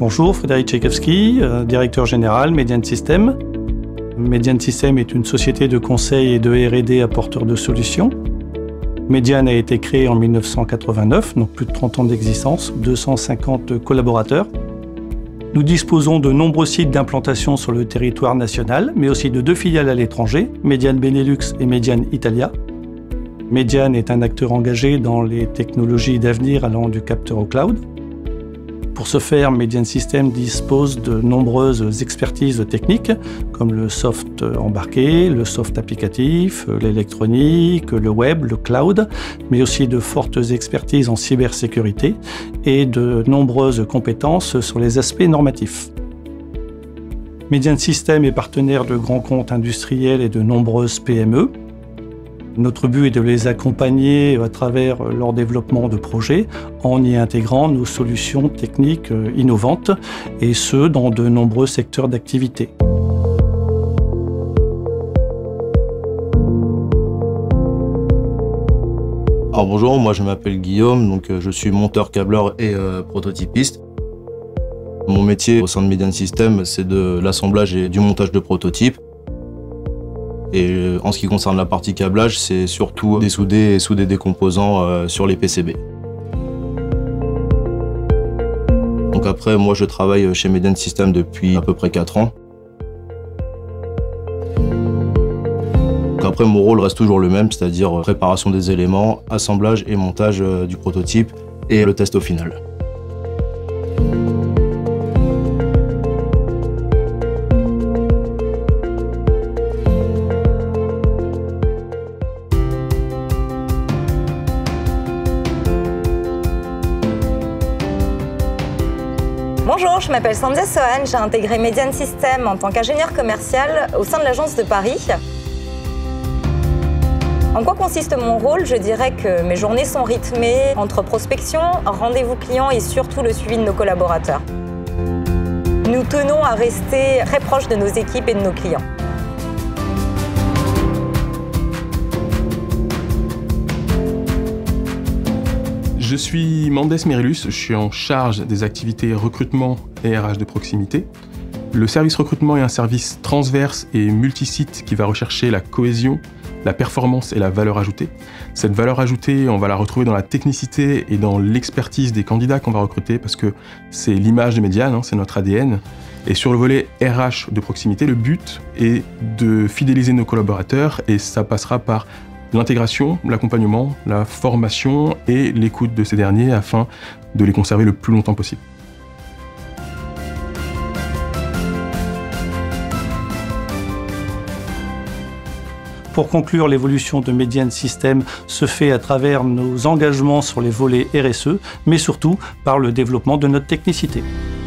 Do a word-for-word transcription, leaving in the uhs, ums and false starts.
Bonjour, Frédéric Tchaïkovski, euh, directeur général Median System. Median System est une société de conseil et de R et D apporteur de solutions. Median a été créé en mille neuf cent quatre-vingt-neuf, donc plus de trente ans d'existence, deux cent cinquante collaborateurs. Nous disposons de nombreux sites d'implantation sur le territoire national, mais aussi de deux filiales à l'étranger, Median Benelux et Median Italia. Median est un acteur engagé dans les technologies d'avenir allant du capteur au cloud. Pour ce faire, Median System dispose de nombreuses expertises techniques, comme le soft embarqué, le soft applicatif, l'électronique, le web, le cloud, mais aussi de fortes expertises en cybersécurité et de nombreuses compétences sur les aspects normatifs. Median System est partenaire de grands comptes industriels et de nombreuses P M E. Notre but est de les accompagner à travers leur développement de projets en y intégrant nos solutions techniques innovantes et ce, dans de nombreux secteurs d'activité. Alors bonjour, moi je m'appelle Guillaume, donc je suis monteur, câbleur et euh, prototypiste. Mon métier au sein de Median System, c'est de l'assemblage et du montage de prototypes. Et en ce qui concerne la partie câblage, c'est surtout dessouder et souder des composants euh, sur les P C B. Donc après, moi je travaille chez Median System depuis à peu près quatre ans. Donc après, mon rôle reste toujours le même, c'est-à-dire préparation des éléments, assemblage et montage euh, du prototype et le test au final. Bonjour, je m'appelle Sandia Sohan, j'ai intégré Median System en tant qu'ingénieur commercial au sein de l'agence de Paris. En quoi consiste mon rôle? Je dirais que mes journées sont rythmées entre prospection, rendez-vous clients et surtout le suivi de nos collaborateurs. Nous tenons à rester très proches de nos équipes et de nos clients. Je suis Mendes Merilus, je suis en charge des activités recrutement et R H de proximité. Le service recrutement est un service transverse et multisite qui va rechercher la cohésion, la performance et la valeur ajoutée. Cette valeur ajoutée, on va la retrouver dans la technicité et dans l'expertise des candidats qu'on va recruter parce que c'est l'image de Median, hein, c'est notre A D N. Et sur le volet R H de proximité, le but est de fidéliser nos collaborateurs et ça passera par l'intégration, l'accompagnement, la formation et l'écoute de ces derniers afin de les conserver le plus longtemps possible. Pour conclure, l'évolution de Median System se fait à travers nos engagements sur les volets R S E, mais surtout par le développement de notre technicité.